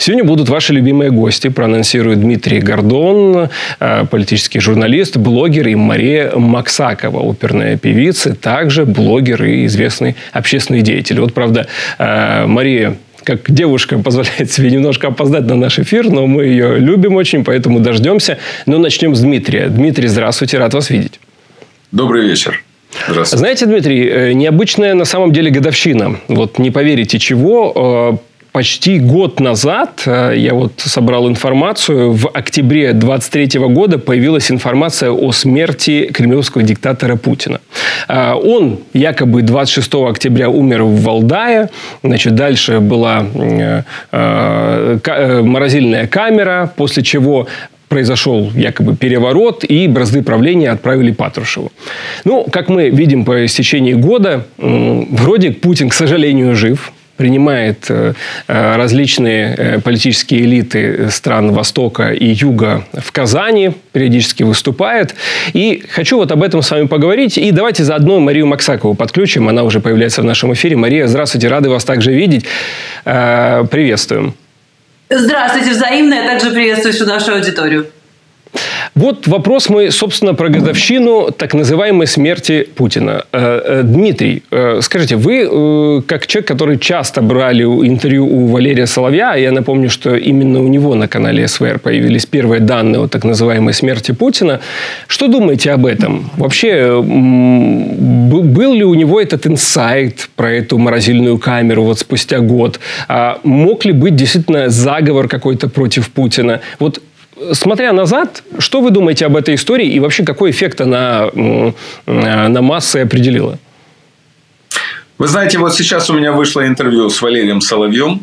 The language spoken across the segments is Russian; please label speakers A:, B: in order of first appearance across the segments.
A: Сегодня будут ваши любимые гости. Проанонсирует Дмитрий Гордон, политический журналист, блогер, и Мария Максакова, оперная певица, также блогер и известный общественный деятель. Вот, правда, Мария, как девушка, позволяет себе немножко опоздать на наш эфир, но мы ее любим очень, поэтому дождемся. Но начнем с Дмитрия. Дмитрий, здравствуйте, рад вас видеть.
B: Добрый вечер. Здравствуйте.
A: Знаете, Дмитрий, необычная на самом деле годовщина. Вот не поверите чего. Почти год назад, я вот собрал информацию, в октябре 2023 года появилась информация о смерти кремлевского диктатора Путина. Он якобы 26 октября умер в Валдае. Значит, дальше была морозильная камера, после чего произошел якобы переворот, и бразды правления отправили Патрушеву. Ну, как мы видим по истечении года, вроде Путин, к сожалению, жив. Принимает различные политические элиты стран Востока и Юга в Казани, периодически выступает. И хочу вот об этом с вами поговорить. И давайте заодно Марию Максакову подключим. Она уже появляется в нашем эфире. Мария, здравствуйте, рады вас также видеть. Приветствуем.
C: Здравствуйте, взаимно. Я также приветствую всю нашу аудиторию.
A: Вот вопрос мой, собственно, про годовщину так называемой смерти Путина. Дмитрий, скажите, вы, как человек, который часто брали интервью у Валерия Соловья, я напомню, что именно у него на канале СВР появились первые данные о так называемой смерти Путина, что думаете об этом? Вообще, был ли у него этот инсайт про эту морозильную камеру вот спустя год? Мог ли быть действительно заговор какой-то против Путина? Вот, смотря назад, что вы думаете об этой истории и вообще какой эффект она на массы определила?
B: Вы знаете, вот сейчас у меня вышло интервью с Валерием Соловьем,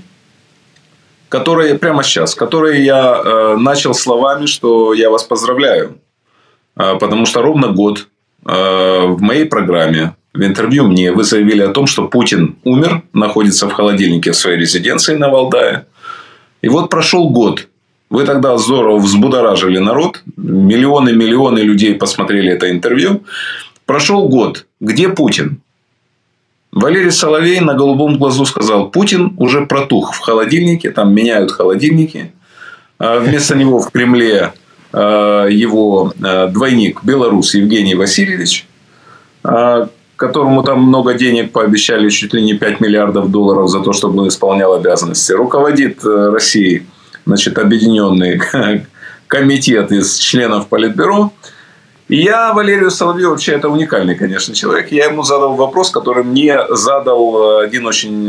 B: которое я начал словами, что я вас поздравляю, потому что ровно год в моей программе, в интервью мне вы заявили о том, что Путин умер, находится в холодильнике в своей резиденции на Валдае. И вот прошел год. Вы тогда здорово взбудоражили народ. Миллионы людей посмотрели это интервью. Прошел год. Где Путин? Валерий Соловей на голубом глазу сказал: Путин уже протух в холодильнике. Там меняют холодильники. Вместо него в Кремле его двойник, белорус Евгений Васильевич, которому там много денег пообещали, чуть ли не 5 миллиардов долларов за то, чтобы он исполнял обязанности. Руководит Россией, значит, объединенный комитет из членов Политбюро. И я Валерию Соловью, вообще это уникальный, конечно, человек. Я ему задал вопрос, который мне задал один очень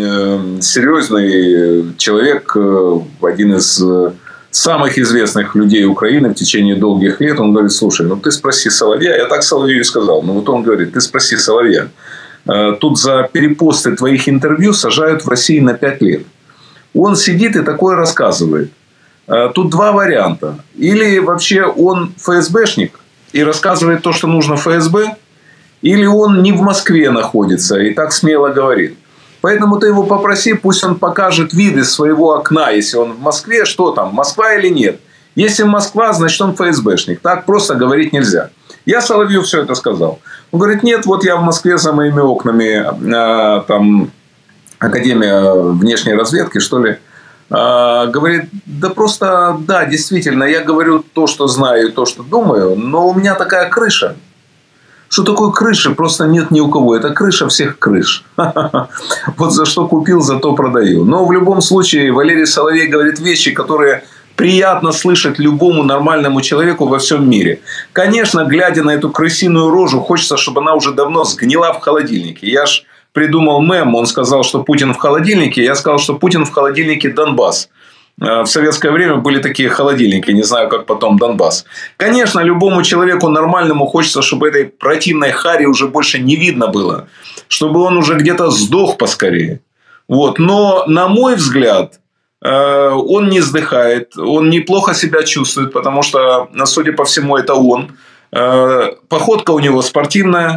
B: серьезный человек, один из самых известных людей Украины в течение долгих лет. Он говорит: слушай, ну ты спроси Соловья. Я так Соловью и сказал. Ну вот он говорит: ты спроси Соловья. Тут за перепосты твоих интервью сажают в России на 5 лет. Он сидит и такое рассказывает. Тут два варианта. Или вообще он ФСБшник и рассказывает то, что нужно ФСБ, или он не в Москве находится и так смело говорит. Поэтому ты его попроси, пусть он покажет виды своего окна, если он в Москве, что там, Москва или нет. Если Москва, значит он ФСБшник. Так просто говорить нельзя. Я Соловью все это сказал. Он говорит: нет, вот я в Москве за моими окнами, там Академия внешней разведки, что ли. Говорит: да просто, да, действительно, я говорю то, что знаю, то, что думаю, но у меня такая крыша. Что такое крыши? Просто нет ни у кого. Это крыша всех крыш. Вот за что купил, за то продаю. Но в любом случае Валерий Соловей говорит вещи, которые приятно слышать любому нормальному человеку во всем мире. Конечно, глядя на эту крысиную рожу, хочется, чтобы она уже давно сгнила в холодильнике. Я ж придумал мем, он сказал, что Путин в холодильнике. Я сказал, что Путин в холодильнике Донбасс. В советское время были такие холодильники, не знаю, как потом Донбасс. Конечно, любому человеку нормальному хочется, чтобы этой противной хари уже больше не видно было. Чтобы он уже где-то сдох поскорее. Вот. Но, на мой взгляд, он не сдыхает, он неплохо себя чувствует, потому что, судя по всему, это он. Походка у него спортивная.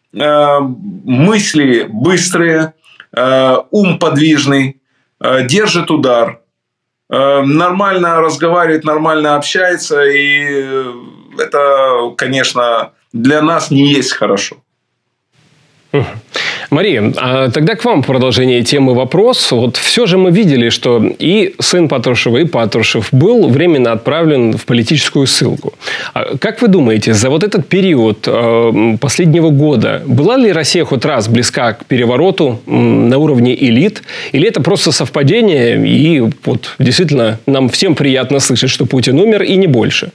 B: Мысли быстрые, ум подвижный, держит удар, нормально разговаривает, нормально общается. И это, конечно, для нас не есть хорошо.
A: Мария, а тогда к вам в продолжение темы вопрос. Вот все же мы видели, что и сын Патрушева, и Патрушев был временно отправлен в политическую ссылку. Как вы думаете, за вот этот период последнего года была ли Россия хоть раз близка к перевороту на уровне элит? Или это просто совпадение? И вот действительно нам всем приятно слышать, что Путин умер, и не больше.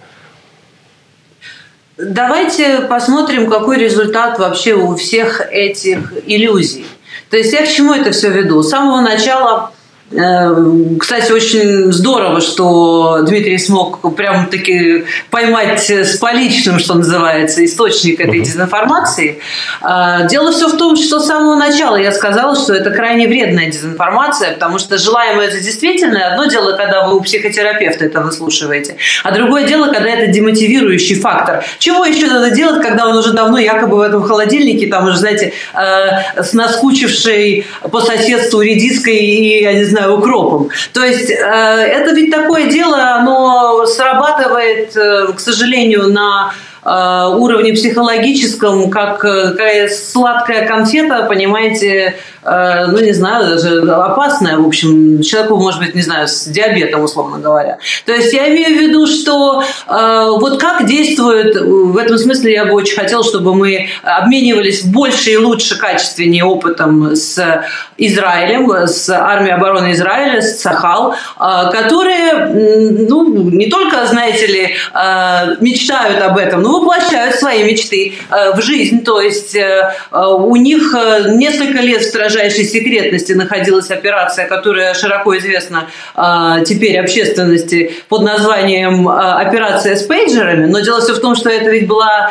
C: Давайте посмотрим, какой результат вообще у всех этих иллюзий. То есть я к чему это все веду? С самого начала, кстати, очень здорово, что Дмитрий смог прямо-таки поймать с поличным, что называется, источник этой дезинформации. Дело все в том, что с самого начала я сказала, что это крайне вредная дезинформация, потому что желаемое это действительно. Одно дело, когда вы у психотерапевта это выслушиваете, а другое дело, когда это демотивирующий фактор. Чего еще надо делать, когда он уже давно якобы в этом холодильнике, там уже, знаете, с наскучившей по соседству редиской и, я не знаю, укропом. То есть это ведь такое дело, оно срабатывает, к сожалению, на уровне психологическом, как какая сладкая конфета, понимаете, ну, не знаю, даже опасная, в общем, человеку, может быть, не знаю, с диабетом, условно говоря. То есть я имею в виду, что вот как действует, в этом смысле я бы очень хотела, чтобы мы обменивались больше и лучше, качественнее опытом с Израилем, с армией обороны Израиля, с Цахал, которые, ну, не только, знаете ли, мечтают об этом, но воплощают свои мечты в жизнь. То есть у них несколько лет в строжайшей секретности находилась операция, которая широко известна теперь общественности под названием «Операция с пейджерами». Но дело все в том, что это ведь была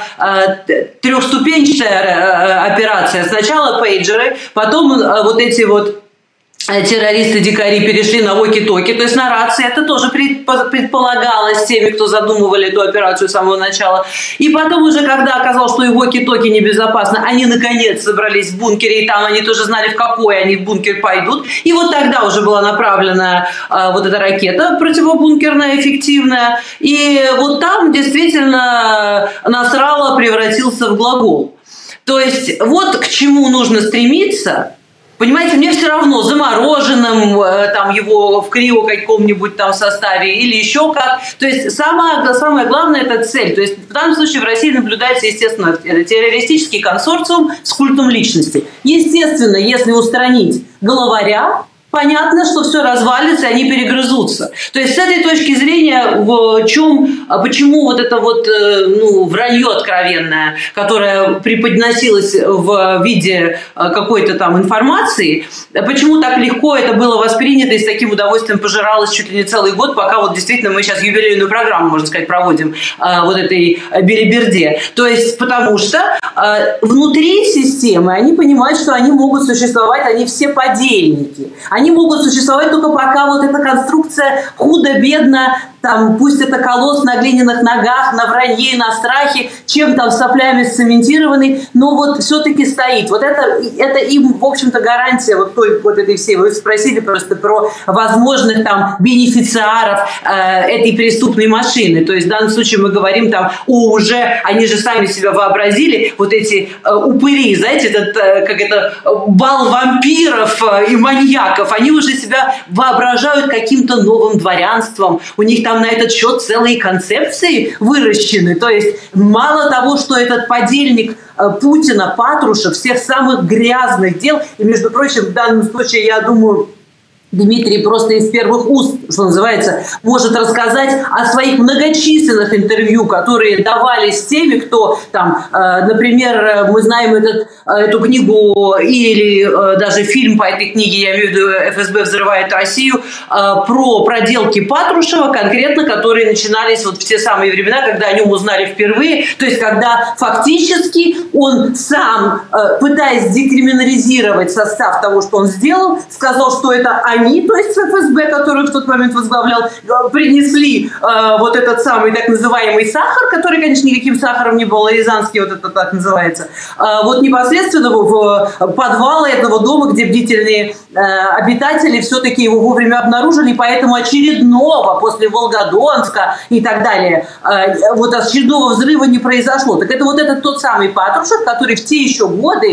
C: трехступенчатая операция. Сначала пейджеры, потом вот эти вот террористы-дикари перешли на воки-токи, то есть на рации. Это тоже предполагалось теми, кто задумывали эту операцию с самого начала. И потом уже, когда оказалось, что и воки-токи небезопасно, они наконец собрались в бункере, и там они тоже знали, в какой они в бункер пойдут. И вот тогда уже была направлена вот эта ракета противобункерная, эффективная. И вот там действительно Насралла превратился в глагол. То есть вот к чему нужно стремиться. Понимаете, мне все равно, замороженным, там, его в крио каком-нибудь там составе или еще как. То есть самое главное – это цель. То есть в данном случае в России наблюдается, естественно, террористический консорциум с культом личности. Естественно, если устранить главаря, понятно, что все развалится, и они перегрызутся. То есть с этой точки зрения, почему вот это вот вранье откровенное, которое преподносилось в виде какой-то там информации, почему так легко это было воспринято и с таким удовольствием пожиралось чуть ли не целый год, пока вот действительно мы сейчас юбилейную программу, можно сказать, проводим вот этой белиберде. То есть потому что внутри системы они понимают, что они могут существовать, они все подельники. Они могут существовать только пока вот эта конструкция худо-бедно, там, пусть это колосс на глиняных ногах, на вранье, на страхе, чем там соплями сцементированный, но вот все-таки стоит. Вот это им, в общем-то, гарантия вот той вот этой всей. Вы спросили просто про возможных там бенефициаров этой преступной машины. То есть в данном случае мы говорим там они же сами себя вообразили, вот эти упыри, знаете, бал вампиров и маньяков, они уже себя воображают каким-то новым дворянством. У них там на этот счет целые концепции выращены. То есть мало того, что этот подельник Путина, Патрушев, всех самых грязных дел, и, между прочим, в данном случае, я думаю, Дмитрий просто из первых уст, что называется, может рассказать о своих многочисленных интервью, которые давались теми, кто там, например, мы знаем эту книгу или даже фильм по этой книге, я имею в виду «ФСБ взрывает Россию», про проделки Патрушева конкретно, которые начинались вот в те самые времена, когда о нем узнали впервые, то есть когда фактически он сам, пытаясь декриминализировать состав того, что он сделал, сказал, что это они, то есть ФСБ, который в тот момент возглавлял, принесли вот этот самый так называемый сахар, который, конечно, никаким сахаром не был, рязанский вот это так называется, вот непосредственно в подвал этого дома, где бдительные обитатели все-таки его вовремя обнаружили, поэтому очередного после Волгодонска и так далее, вот очередного взрыва не произошло. Так это вот этот тот самый Патрушев, который в те еще годы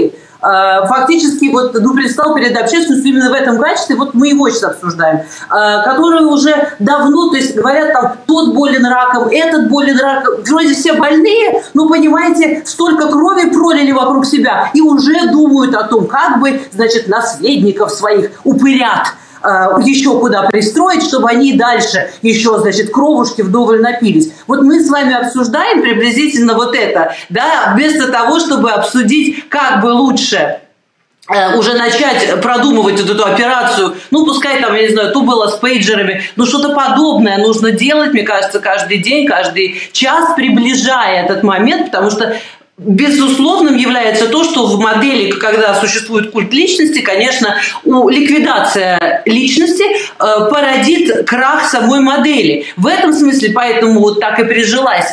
C: фактически предстал перед общественностью именно в этом качестве, мы его сейчас обсуждаем, который уже давно, то есть говорят, там, тот болен раком, этот болен раком, вроде все больные, но, понимаете, столько крови пролили вокруг себя и уже думают о том, как бы, значит, наследников своих упырят еще куда пристроить, чтобы они дальше еще, значит, кровушки вдоволь напились. Мы с вами обсуждаем приблизительно это, да, вместо того, чтобы обсудить, как бы лучше уже начать продумывать эту операцию, пускай там, я не знаю, то было с пейджерами, что-то подобное нужно делать, мне кажется, каждый день, каждый час, приближая этот момент, потому что безусловным является то, что в модели, когда существует культ личности, конечно, ликвидация личности породит крах самой модели. В этом смысле поэтому так и прижилась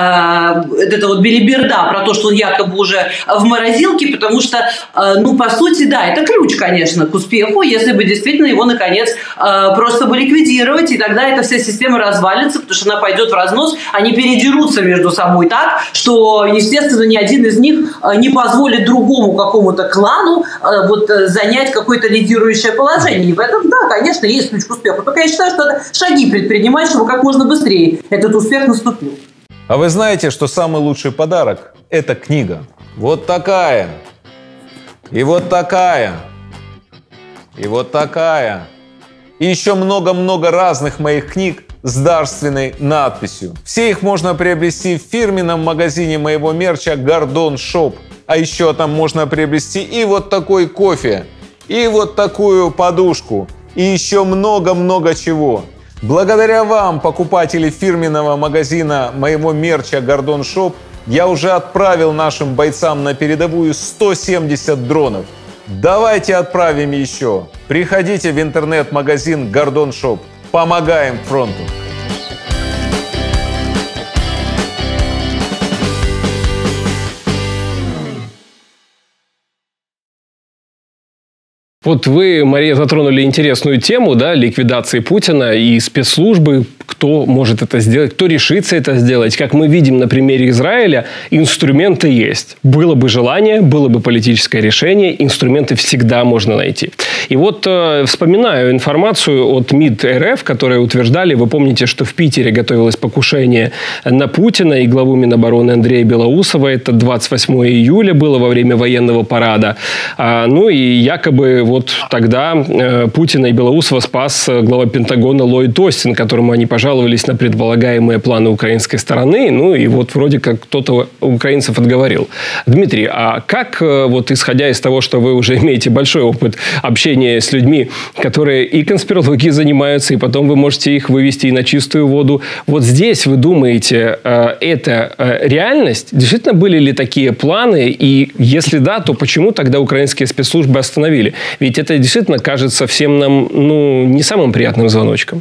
C: эта белиберда про то, что он якобы уже в морозилке, потому что, по сути, да, это ключ, конечно, к успеху, если бы действительно его, наконец, просто бы ликвидировать, и тогда эта вся система развалится, потому что она пойдет в разнос, они передерутся между собой так, что, естественно, ни один из них не позволит другому какому-то клану занять какое-то лидирующее положение. И в этом, да, конечно, есть ключ к успеху. Только я считаю, что надо шаги предпринимать, чтобы как можно быстрее этот успех наступил.
D: А вы знаете, что самый лучший подарок – это книга. Вот такая. И вот такая. И вот такая. И еще много-много разных моих книг с дарственной надписью. Все их можно приобрести в фирменном магазине моего мерча Гордон Шоп. А еще там можно приобрести и вот такой кофе, и вот такую подушку, и еще много-много чего. Благодаря вам, покупатели фирменного магазина моего мерча Гордон Шоп, я уже отправил нашим бойцам на передовую 170 дронов. Давайте отправим еще. Приходите в интернет-магазин Гордон Шоп. Помогаем фронту.
A: Вы, Мария, затронули интересную тему, да, ликвидации Путина и спецслужбы. Кто может это сделать, кто решится это сделать. Как мы видим на примере Израиля, инструменты есть. Было бы желание, было бы политическое решение, инструменты всегда можно найти. И вспоминаю информацию от МИД РФ, которые утверждали, вы помните, что в Питере готовилось покушение на Путина и главу Минобороны Андрея Белоусова. Это 28 июля было во время военного парада. И якобы тогда Путина и Белоусова спас глава Пентагона Ллойд Остин, которому они пожаловались на предполагаемые планы украинской стороны. Вроде как кто-то украинцев отговорил. Дмитрий, а как, исходя из того, что вы уже имеете большой опыт общения с людьми, которые и конспирологией занимаются, и потом вы можете их вывести и на чистую воду. Здесь, вы думаете, это реальность? Действительно были ли такие планы? И если да, то почему тогда украинские спецслужбы остановили? Ведь это действительно кажется всем нам, не самым приятным звоночком.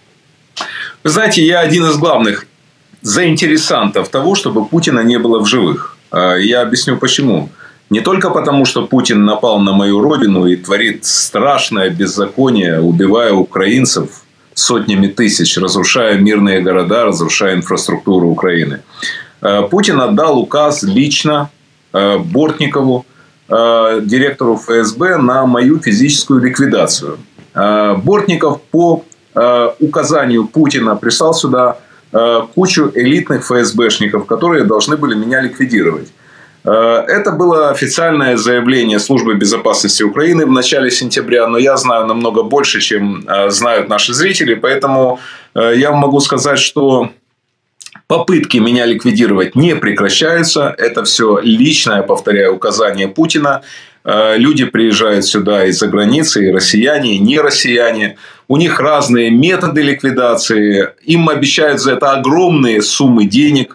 B: Вы знаете, я один из главных заинтересантов того, чтобы Путина не было в живых. Я объясню почему. Не только потому, что Путин напал на мою родину и творит страшное беззаконие, убивая украинцев сотнями тысяч, разрушая мирные города, разрушая инфраструктуру Украины. Путин отдал указ лично Бортникову, директору ФСБ, на мою физическую ликвидацию. Бортников по указанию Путина прислал сюда кучу элитных ФСБшников, которые должны были меня ликвидировать. Это было официальное заявление Службы безопасности Украины в начале сентября, но я знаю намного больше, чем знают наши зрители, поэтому я могу сказать, что попытки меня ликвидировать не прекращаются. Это все личное, повторяю, указание Путина. Люди приезжают сюда из-за границы, и россияне, и не россияне. У них разные методы ликвидации. Им обещают за это огромные суммы денег.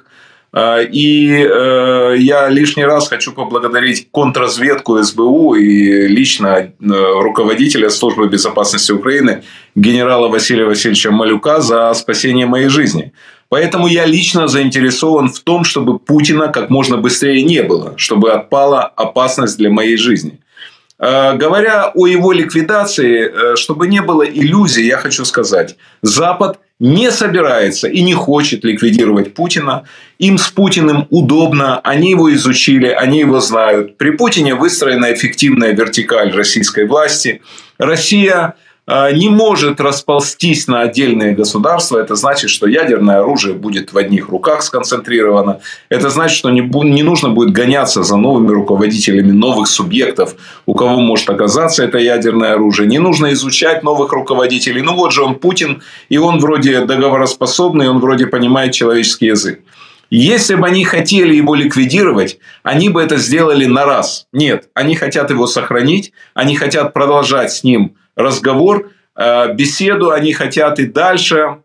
B: И я лишний раз хочу поблагодарить контрразведку СБУ и лично руководителя Службы безопасности Украины генерала Василия Васильевича Малюка за спасение моей жизни. Поэтому я лично заинтересован в том, чтобы Путина как можно быстрее не было, чтобы отпала опасность для моей жизни. Говоря о его ликвидации, чтобы не было иллюзий, я хочу сказать, Запад не собирается и не хочет ликвидировать Путина. Им с Путиным удобно, они его изучили, они его знают. При Путине выстроена эффективная вертикаль российской власти. Россия не может расползтись на отдельные государства. Это значит, что ядерное оружие будет в одних руках сконцентрировано. Это значит, что не нужно будет гоняться за новыми руководителями новых субъектов, у кого может оказаться это ядерное оружие. Не нужно изучать новых руководителей. Ну вот же он Путин, и он вроде договороспособный, он вроде понимает человеческий язык. Если бы они хотели его ликвидировать, они бы это сделали на раз. Нет, они хотят его сохранить, они хотят продолжать с ним разговор, беседу, они хотят и дальше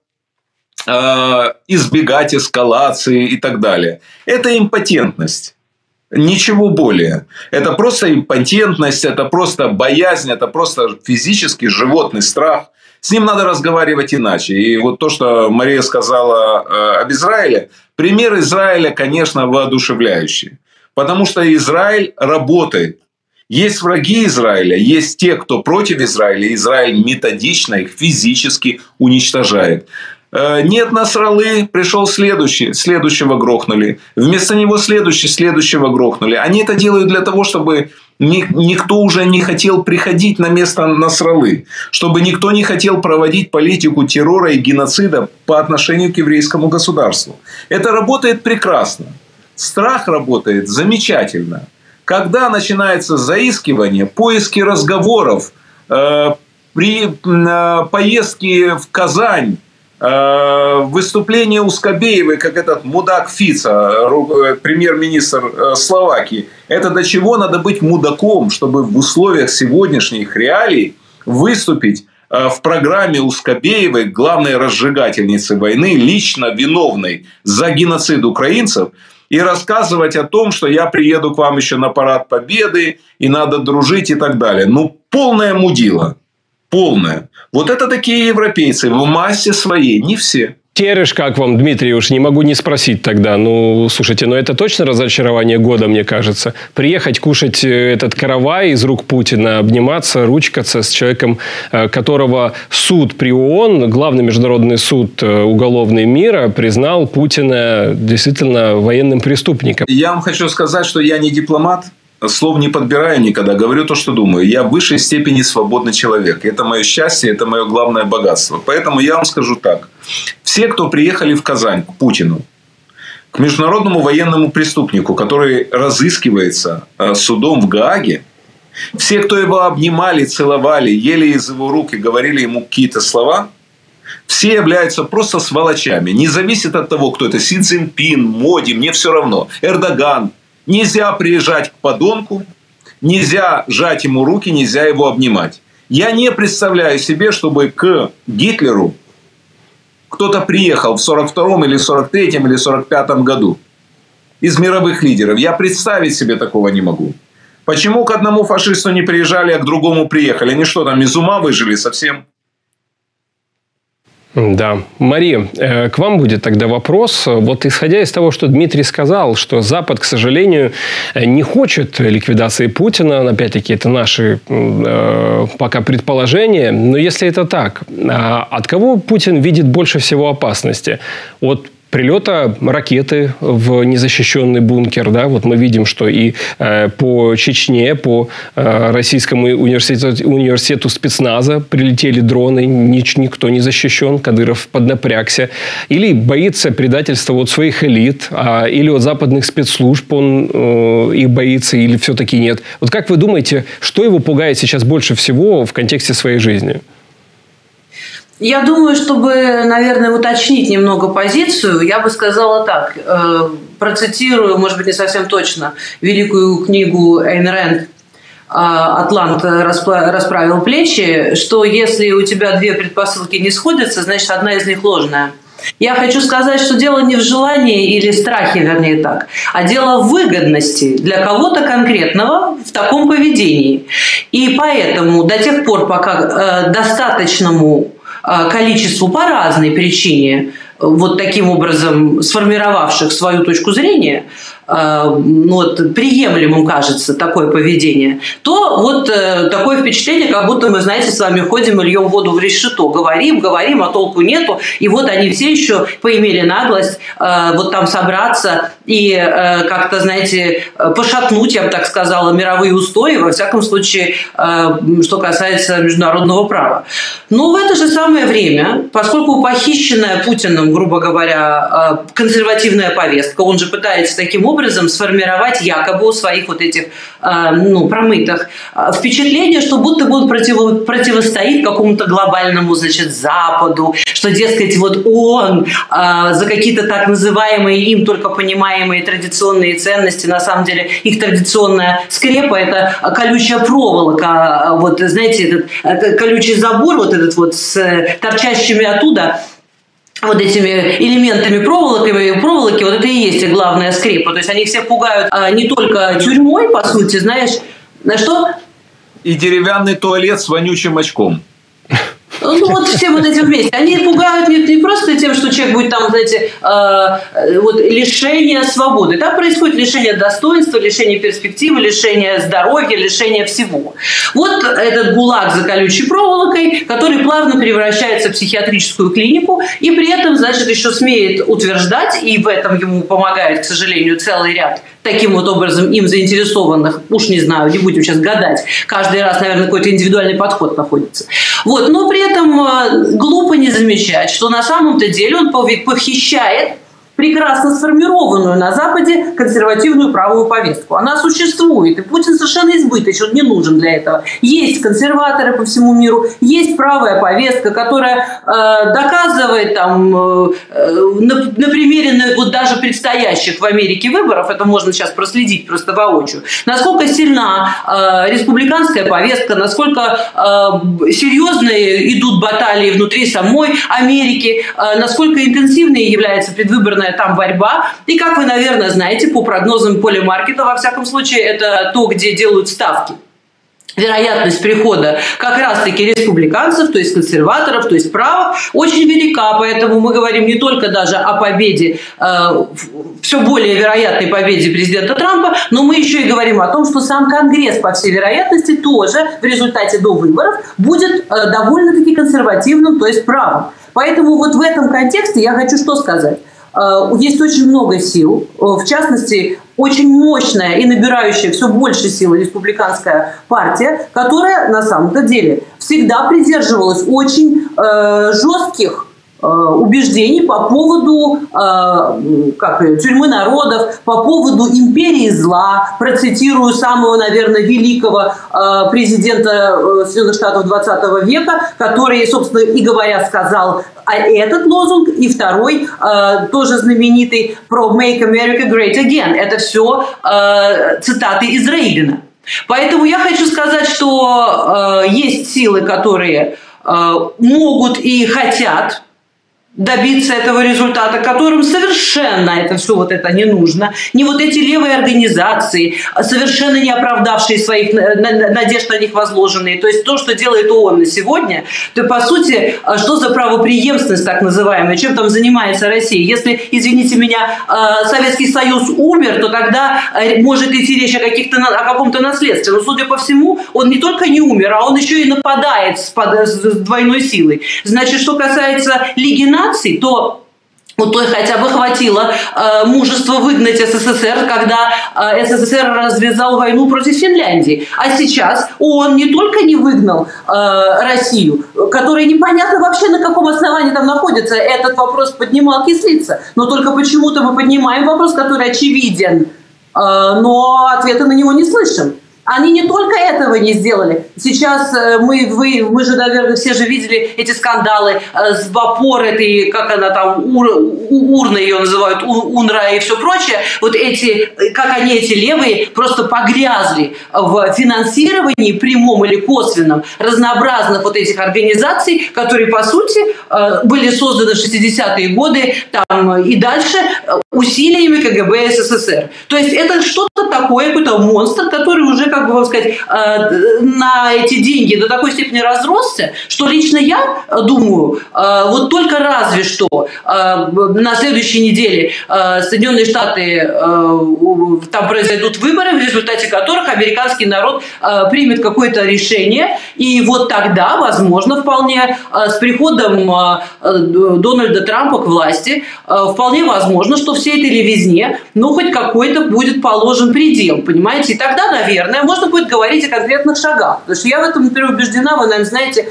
B: избегать эскалации и так далее. Это импотентность. Ничего более. Это просто импотентность, это просто боязнь, это просто физический животный страх. С ним надо разговаривать иначе. И вот то, что Мария сказала об Израиле, пример Израиля, конечно, воодушевляющий. Потому что Израиль работает. Есть враги Израиля, есть те, кто против Израиля. Израиль методично их физически уничтожает. Нет Насраллы, пришел следующий, следующего грохнули. Вместо него следующего грохнули. Они это делают для того, чтобы никто уже не хотел приходить на место Насраллы. Чтобы никто не хотел проводить политику террора и геноцида по отношению к еврейскому государству. Это работает прекрасно. Страх работает замечательно. Когда начинается заискивание, поиски разговоров, при поездке в Казань, выступление у Скобеевой, как этот мудак Фица, премьер-министр Словакии. Это до чего надо быть мудаком, чтобы в условиях сегодняшних реалий выступить в программе у Скобеевой, главной разжигательницы войны, лично виновной за геноцид украинцев, и рассказывать о том, что я приеду к вам еще на парад Победы, и надо дружить и так далее. Ну, полное мудило. Полное. Вот это такие европейцы в массе своей, не все.
A: Тереш, как вам, Дмитрий, уж не могу не спросить тогда. Ну, слушайте, это точно разочарование года, мне кажется. Приехать, кушать этот каравай из рук Путина, обниматься, ручкаться с человеком, которого суд при ООН, главный международный суд уголовный мира, признал Путина действительно военным преступником.
B: Я вам хочу сказать, что я не дипломат. Слов не подбираю никогда, говорю то, что думаю. Я в высшей степени свободный человек. Это мое счастье, это мое главное богатство. Поэтому я вам скажу так. Все, кто приехали в Казань к Путину, к международному военному преступнику, который разыскивается судом в Гааге, все, кто его обнимали, целовали, ели из его рук и говорили ему какие-то слова, все являются просто сволочами. Не зависит от того, кто это. Си Цзиньпин, Моди, мне все равно. Эрдоган. Нельзя приезжать к подонку, нельзя жать ему руки, нельзя его обнимать. Я не представляю себе, чтобы к Гитлеру кто-то приехал в 42-м или 43-м или 45-м году из мировых лидеров. Я представить себе такого не могу. Почему к одному фашисту не приезжали, а к другому приехали? Они что, там из ума выжили совсем?
A: Да. Мария, к вам будет тогда вопрос. Вот исходя из того, что Дмитрий сказал, что Запад, к сожалению, не хочет ликвидации Путина, опять-таки, это наши пока предположения, но если это так, от кого Путин видит больше всего опасности? От прилета ракеты в незащищенный бункер, да, вот мы видим, что и по Чечне, по российскому университету спецназа прилетели дроны, никто не защищен, Кадыров поднапрягся, или боится предательства от своих элит, или от западных спецслужб он их боится, или все-таки нет. Вот как вы думаете, что его пугает сейчас больше всего в контексте своей жизни?
C: Я думаю, чтобы, наверное, уточнить немного позицию, я бы сказала так, процитирую, может быть, не совсем точно, великую книгу Эйн Рэнд «Атлант расправил плечи», что если у тебя две предпосылки не сходятся, значит, одна из них ложная. Я хочу сказать, что дело не в желании или страхе, вернее так, а дело в выгодности для кого-то конкретного в таком поведении. И поэтому до тех пор, пока достаточному количеству по разной причине, вот таким образом сформировавших свою точку зрения, приемлемым кажется такое поведение, то вот такое впечатление, как будто мы, знаете, с вами ходим и льем воду в решето. Говорим, а толку нету. И вот они все еще поимели наглость вот там собраться и как-то, знаете, пошатнуть, я бы так сказала, мировые устои, во всяком случае, что касается международного права. Но в это же самое время, поскольку похищенная Путиным, грубо говоря, консервативная повестка, он же пытается таким образом сформировать якобы у своих вот этих промытых впечатление, что будто бы он противостоит какому-то глобальному, значит, Западу, что, дескать, вот он за какие-то так называемые им только понимаемые традиционные ценности, на самом деле их традиционная скрепа – это колючая проволока, вот, знаете, этот колючий забор, вот этот вот с торчащими оттуда вот этими элементами проволоки, вот это и есть главная скрепа. То есть они всех пугают не только тюрьмой, по сути, знаешь, на что?
B: И деревянный туалет с вонючим очком.
C: Ну, вот все вот эти вместе. Они пугают не просто тем, что человек будет там, знаете, лишение свободы. Там происходит лишение достоинства, лишение перспективы, лишение здоровья, лишение всего. Вот этот ГУЛАГ за колючей проволокой, который плавно превращается в психиатрическую клинику и при этом, значит, еще смеет утверждать, и в этом ему помогает, к сожалению, целый ряд таким вот образом им заинтересованных, уж не знаю, не будем сейчас гадать, каждый раз, наверное, какой-то индивидуальный подход находится. Вот. Но при этом глупо не замечать, что на самом-то деле он похищает прекрасно сформированную на Западе консервативную правовую повестку. Она существует, и Путин совершенно избыточен, он не нужен для этого. Есть консерваторы по всему миру, есть правая повестка, которая доказывает там, на примере вот даже предстоящих в Америке выборов, это можно сейчас проследить просто воочию, насколько сильна республиканская повестка, насколько серьезные идут баталии внутри самой Америки, насколько интенсивной является предвыборная там борьба. И, как вы, наверное, знаете, по прогнозам Полимаркета, во всяком случае, это то, где делают ставки. Вероятность прихода как раз-таки республиканцев, то есть консерваторов, то есть правых, очень велика. Поэтому мы говорим не только даже о победе, все более вероятной победе президента Трампа, но мы еще и говорим о том, что сам Конгресс, по всей вероятности, тоже в результате до выборов будет довольно-таки консервативным, то есть правым. Поэтому вот в этом контексте я хочу что сказать. Есть очень много сил, в частности, очень мощная и набирающая все больше силы республиканская партия, которая на самом-то деле всегда придерживалась очень жестких убеждений по поводу тюрьмы народов, по поводу империи зла. Процитирую самого, наверное, великого президента Соединенных Штатов 20 века, который, собственно, и говоря, сказал этот лозунг, и второй, тоже знаменитый, про «Make America Great Again». Это все цитаты из Рейгана. Поэтому я хочу сказать, что есть силы, которые могут и хотят добиться этого результата, которым совершенно это все вот это не нужно. Не вот эти левые организации, совершенно не оправдавшие своих надежд на них возложенные. То есть то, что делает ООН на сегодня, то по сути, что за правопреемственность так называемая, чем там занимается Россия? Если, извините меня, Советский Союз умер, то тогда может идти речь о каком-то наследстве. Но, судя по всему, он не только не умер, а он еще и нападает с двойной силой. Значит, что касается Лиги наций, то у той хотя бы хватило мужества выгнать СССР, когда СССР развязал войну против Финляндии. А сейчас он не только не выгнал Россию, которая непонятно вообще на каком основании там находится, этот вопрос поднимал Кислица, но только почему-то мы поднимаем вопрос, который очевиден, но ответа на него не слышим. Они не только этого не сделали. Сейчас мы же, наверное, все же видели эти скандалы с Вапор, этой, как она там, урна ее называют, УНРА и все прочее. Вот эти, как они, эти левые, просто погрязли в финансировании, прямом или косвенном, разнообразных вот этих организаций, которые, по сути, были созданы в 60-е годы там, и дальше усилиями КГБ СССР. То есть это что-то такое, какой-то монстр, который уже как как бы вам сказать, на эти деньги до такой степени разросся, что лично я думаю, вот только разве что на следующей неделе Соединенные Штаты, там произойдут выборы, в результате которых американский народ примет какое-то решение, и вот тогда, возможно, вполне с приходом Дональда Трампа к власти, вполне возможно, что всей этой левизне, ну, хоть какой-то будет положен предел, понимаете? И тогда, наверное, можно будет говорить о конкретных шагах. Потому что я в этом, например, убеждена, вы, наверное, знаете,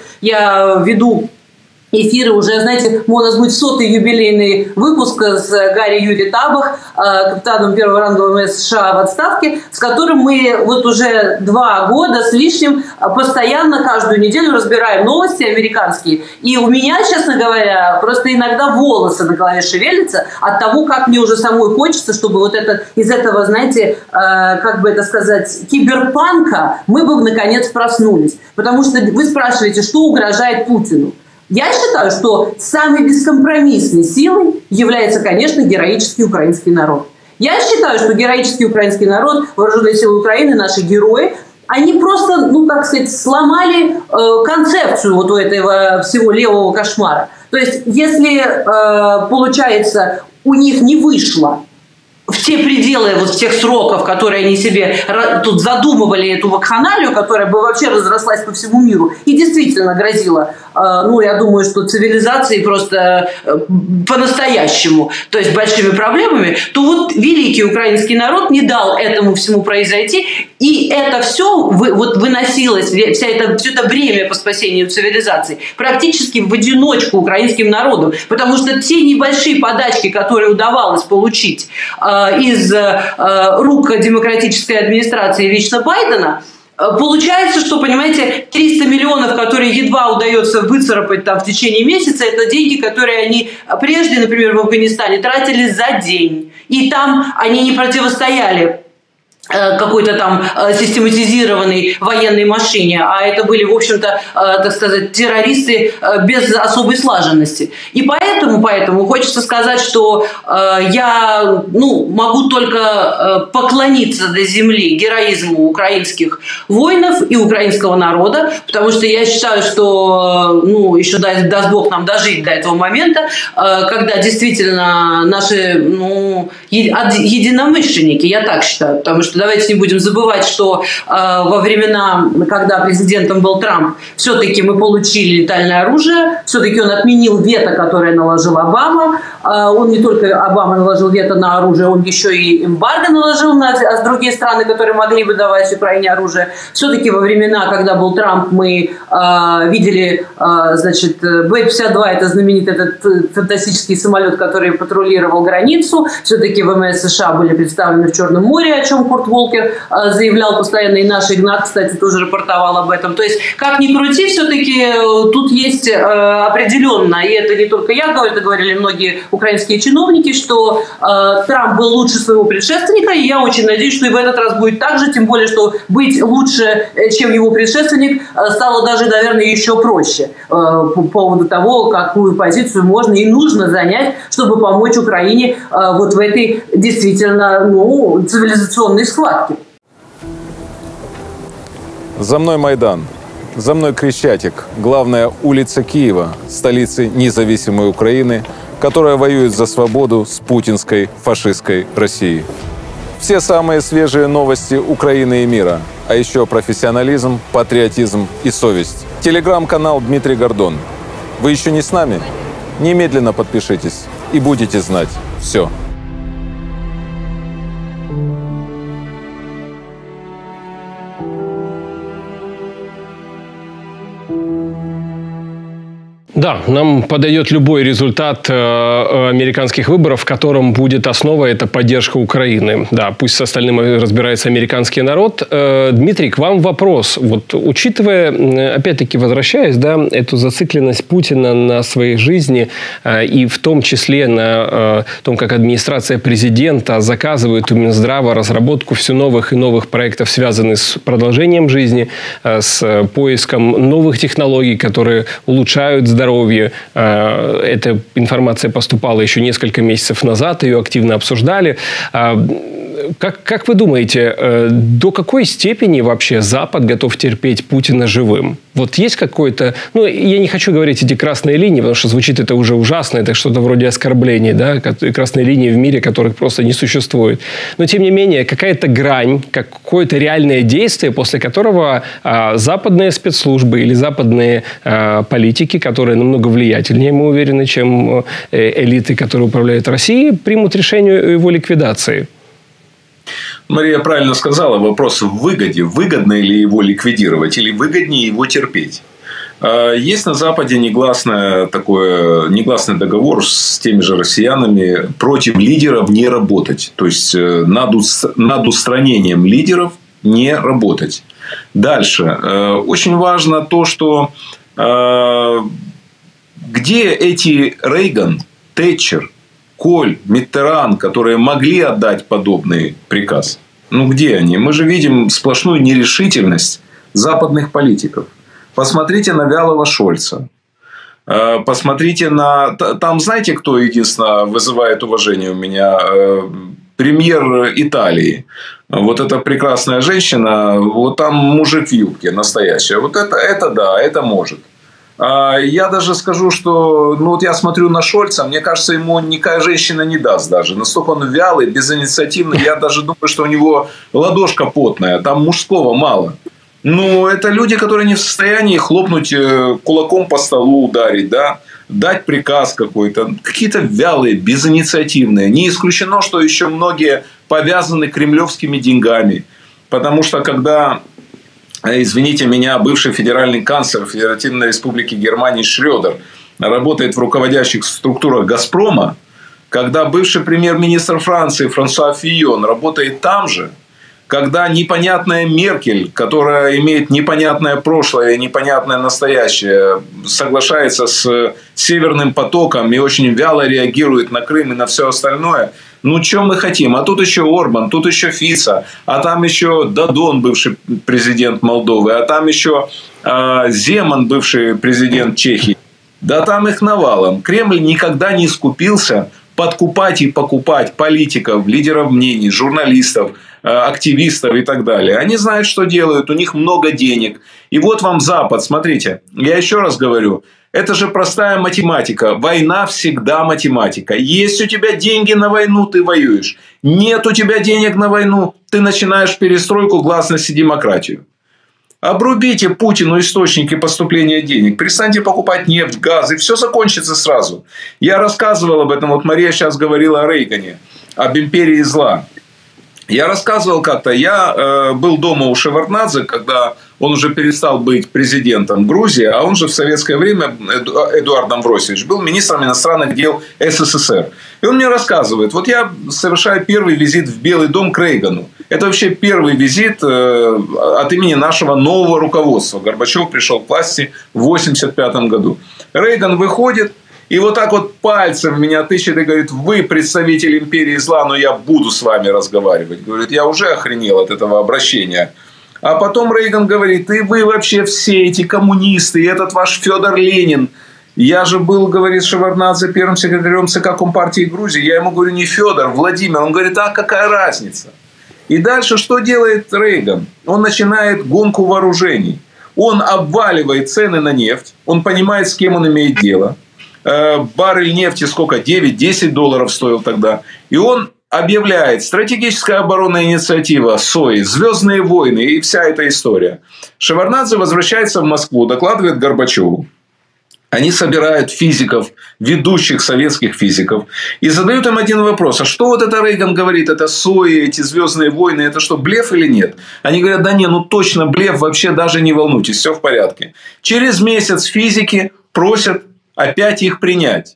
C: я веду эфиры уже, знаете, у нас будет 100-й юбилейный выпуск с Гарри Юри Табах, капитаном первого ранга ВМС США в отставке, с которым мы вот уже 2 года с лишним постоянно каждую неделю разбираем новости американские. И у меня, честно говоря, просто иногда волосы на голове шевелятся от того, как мне уже самой хочется, чтобы вот это, из этого, знаете, как бы это сказать, киберпанка мы бы наконец проснулись. Потому что вы спрашиваете, что угрожает Путину. Я считаю, что самой бескомпромиссной силой является, конечно, героический украинский народ. Я считаю, что героический украинский народ, вооруженные силы Украины, наши герои, они просто, ну, так сказать, сломали концепцию вот у этого всего левого кошмара. То есть, если, получается, у них не вышло в те пределы вот тех сроков, которые они себе тут задумывали, эту вакханалию, которая бы вообще разрослась по всему миру и действительно грозила, ну, я думаю, что цивилизации просто по-настоящему, то есть большими проблемами, то вот великий украинский народ не дал этому всему произойти, и это все вот выносилось, все это бремя по спасению цивилизации практически в одиночку украинским народом, потому что те небольшие подачки, которые удавалось получить из рук демократической администрации лично Байдена, получается, что, понимаете, 300 миллионов, которые едва удается выцарапать там в течение месяца, это деньги, которые они прежде, например, в Афганистане тратили за день. И там они не противостояли какой-то там систематизированной военной машине, а это были, в общем-то, так сказать, террористы без особой слаженности. И поэтому хочется сказать, что я, ну, могу только поклониться до земли героизму украинских воинов и украинского народа, потому что я считаю, что, ну, еще даст Бог нам дожить до этого момента, когда действительно наши, ну, единомышленники, я так считаю, потому что давайте не будем забывать, что во времена, когда президентом был Трамп, все-таки мы получили летальное оружие, все-таки он отменил вето, которое наложил Обама. Он не только Обама наложил вето на оружие, он еще и эмбарго наложил на другие страны, которые могли бы давать Украине оружие. Все-таки во времена, когда был Трамп, мы видели, значит, Б-52, это знаменитый этот фантастический самолет, который патрулировал границу. Все-таки ВМС США были представлены в Черном море, о чем Курт Волкер заявлял постоянно, и наш Игнат, кстати, тоже рапортовал об этом. То есть, как ни крути, все-таки тут есть определенно, и это не только я говорю, это говорили многие украинские чиновники, что Трамп был лучше своего предшественника, и я очень надеюсь, что и в этот раз будет так же, тем более, что быть лучше, чем его предшественник, стало даже, наверное, еще проще по поводу того, какую позицию можно и нужно занять, чтобы помочь Украине вот в этой действительно, ну, цивилизационной схватке.
D: За мной Майдан, за мной Крещатик, главная улица Киева, столицы независимой Украины, которая воюет за свободу с путинской фашистской Россией. Все самые свежие новости Украины и мира, а еще профессионализм, патриотизм и совесть. Телеграм-канал Дмитрий Гордон. Вы еще не с нами? Немедленно подпишитесь и будете знать все.
A: Да, нам подойдет любой результат американских выборов, в котором будет основа – это поддержка Украины. Да, пусть с остальным разбирается американский народ. Дмитрий, к вам вопрос. Вот учитывая, опять-таки возвращаясь, да, эту зацикленность Путина на своей жизни и в том числе на том, как администрация президента заказывает у Минздрава разработку все новых и новых проектов, связанных с продолжением жизни, с поиском новых технологий, которые улучшают здоровье. Эта информация поступала еще несколько месяцев назад, ее активно обсуждали. Как вы думаете, до какой степени вообще Запад готов терпеть Путина живым? Вот есть какой-то... Ну, я не хочу говорить эти красные линии, потому что звучит это уже ужасно. Это что-то вроде оскорблений, да? Красные линии в мире, которых просто не существует. Но, тем не менее, какая-то грань, какое-то реальное действие, после которого западные спецслужбы или западные политики, которые намного влиятельнее, мы уверены, чем элиты, которые управляют Россией, примут решение о его ликвидации.
B: Мария правильно сказала, вопрос в выгоде. Выгодно ли его ликвидировать или выгоднее его терпеть? Есть на Западе негласный договор с теми же россиянами против лидеров не работать. То есть над устранением лидеров не работать. Дальше. Очень важно то, что где эти Рейган, Тэтчер, Коль, Миттеран, которые могли отдать подобный приказ? Ну, где они? Мы же видим сплошную нерешительность западных политиков. Посмотрите на вялого Шольца. Посмотрите на... Там знаете, кто единственно вызывает уважение у меня? Премьер Италии. Вот эта прекрасная женщина. Вот там мужик в юбке настоящая. Вот это да, это может. Я даже скажу, что вот я смотрю на Шольца, мне кажется, ему никакая женщина не даст даже. Настолько он вялый, безинициативный. Я даже думаю, что у него ладошка потная. Там мужского мало. Ну, это люди, которые не в состоянии хлопнуть кулаком по столу, ударить, да? Дать приказ какой-то. Какие-то вялые, безинициативные. Не исключено, что еще многие повязаны кремлевскими деньгами. Потому что когда... Извините меня, бывший федеральный канцлер Федеративной Республики Германии Шрёдер работает в руководящих структурах «Газпрома», когда бывший премьер-министр Франции Франсуа Фийон работает там же, когда непонятная Меркель, которая имеет непонятное прошлое и непонятное настоящее, соглашается с Северным потоком и очень вяло реагирует на Крым и на все остальное. Ну, что мы хотим? А тут еще Орбан, тут еще Фица, а там еще Додон, бывший президент Молдовы, а там еще Земан, бывший президент Чехии. Да там их навалом. Кремль никогда не скупился подкупать и покупать политиков, лидеров мнений, журналистов, активистов и так далее. Они знают, что делают, у них много денег. И вот вам Запад, смотрите, я еще раз говорю, это же простая математика. Война всегда математика. Есть у тебя деньги на войну, ты воюешь. Нет у тебя денег на войну, ты начинаешь перестройку, гласность и демократию. Обрубите Путину источники поступления денег. Перестаньте покупать нефть, газ, и все закончится сразу. Я рассказывал об этом. Вот Мария сейчас говорила о Рейгане, об империи зла. Я рассказывал как-то, я был дома у Шеварднадзе, когда он уже перестал быть президентом Грузии, а он же в советское время, Эдуард Амвросевич, был министром иностранных дел СССР. И он мне рассказывает, вот я совершаю первый визит в Белый дом к Рейгану. Это вообще первый визит от имени нашего нового руководства. Горбачев пришел к власти в 1985 году. Рейган выходит. И вот так вот пальцем меня тычет и говорит, вы представитель империи зла, но я буду с вами разговаривать. Говорит, я уже охренел от этого обращения. А потом Рейган говорит, и вы вообще все эти коммунисты, и этот ваш Федор Ленин. Я же был, говорит Шеварднадзе, первым секретарем ЦК Компартии Грузии. Я ему говорю, не Федор, Владимир. Он говорит, а какая разница? И дальше что делает Рейган? Он начинает гонку вооружений. Он обваливает цены на нефть. Он понимает, с кем он имеет дело. Баррель нефти сколько? 9-10 долларов стоил тогда. И он объявляет стратегическая оборонная инициатива СОИ, Звездные войны и вся эта история. Шеварднадзе возвращается в Москву, докладывает Горбачеву. Они собирают физиков, ведущих советских физиков, и задают им один вопрос. А что вот это Рейган говорит? Это СОИ, эти Звездные войны, это что, блеф или нет? Они говорят, да не, ну точно блеф, вообще даже не волнуйтесь, все в порядке. Через месяц физики просят опять их принять.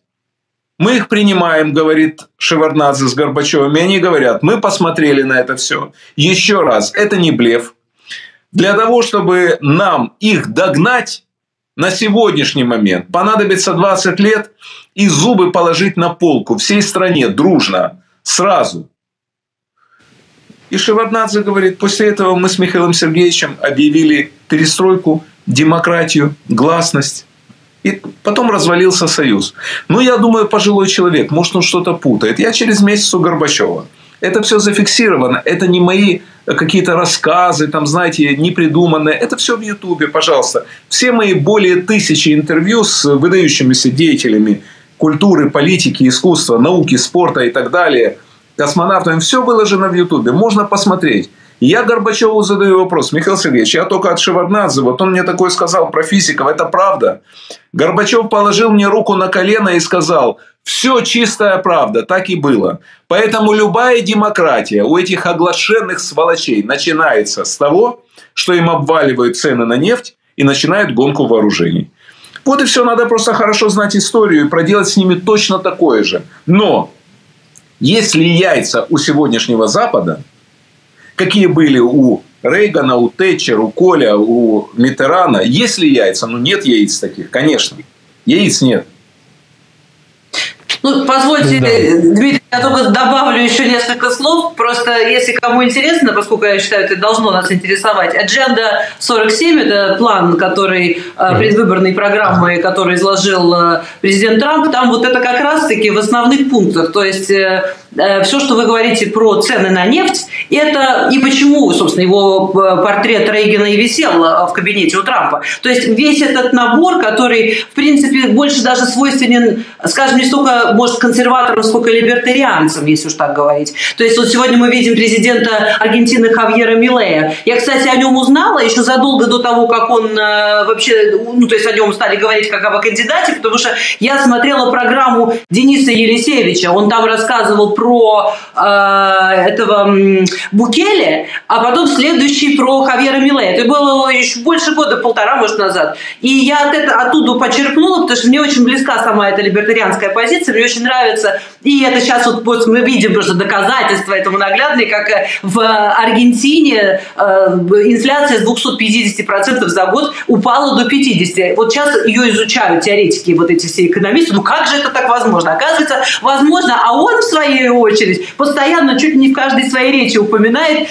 B: Мы их принимаем, говорит Шеварднадзе с Горбачевым, и они говорят, мы посмотрели на это все. Еще раз, это не блеф. Для того, чтобы нам их догнать, на сегодняшний момент понадобится 20 лет и зубы положить на полку всей стране дружно, сразу. И Шеварднадзе говорит, после этого мы с Михаилом Сергеевичем объявили перестройку, демократию, гласность. И потом развалился Союз. Ну, я думаю, пожилой человек, может, он что-то путает. Я через месяц у Горбачева. Это все зафиксировано. Это не мои какие-то рассказы, там, знаете, непридуманные. Это все в Ютубе, пожалуйста. Все мои более 1000 интервью с выдающимися деятелями культуры, политики, искусства, науки, спорта и так далее, космонавтами, все выложено в Ютубе. Можно посмотреть. Я Горбачеву задаю вопрос: Михаил Сергеевич, я только от Шеварднадзе, вот он мне такое сказал про физиков, это правда? Горбачев положил мне руку на колено и сказал: все чистая правда, так и было. Поэтому любая демократия у этих оглашенных сволочей начинается с того, что им обваливают цены на нефть и начинают гонку вооружений. Вот и все, надо просто хорошо знать историю и проделать с ними точно такое же. Но если яйца у сегодняшнего Запада, какие были у Рейгана, у Тэтчера, у Коля, у Миттерана, есть ли яйца? Ну, нет яиц таких, конечно. Яиц нет.
C: Ну, позвольте, да. Дмитрий, я только добавлю еще несколько слов. Просто, если кому интересно, поскольку я считаю, это должно нас интересовать. Адженда 47 – это план, который предвыборной программы, который изложил президент Трамп. Там вот это как раз-таки в основных пунктах. То есть, все, что вы говорите про цены на нефть, это и почему, собственно, его портрет Рейгана и висел в кабинете у Трампа. То есть, весь этот набор, который, в принципе, больше даже свойственен, скажем, не столько, может, консерваторам, сколько либертарианцам, если уж так говорить. То есть, вот сегодня мы видим президента Аргентины Хавьера Милея. Я, кстати, о нем узнала еще задолго до того, как он вообще, ну, то есть, о нем стали говорить как об кандидате, потому что я смотрела программу Дениса Елисеевича. Он там рассказывал про этого Букеле, а потом следующий про Хавьера Милея. Это было еще больше года, 1,5, может, назад. И я оттуда почерпнула, потому что мне очень близка сама эта либертарианская позиция, мне очень нравится. И это сейчас вот мы видим просто доказательства этому наглядные, как в Аргентине инфляция с 250% за год упала до 50%. Вот сейчас ее изучают теоретики, вот эти все экономисты. Ну как же это так возможно? Оказывается, возможно. А он, в свою очередь, постоянно, чуть ли не в каждой своей речи упоминает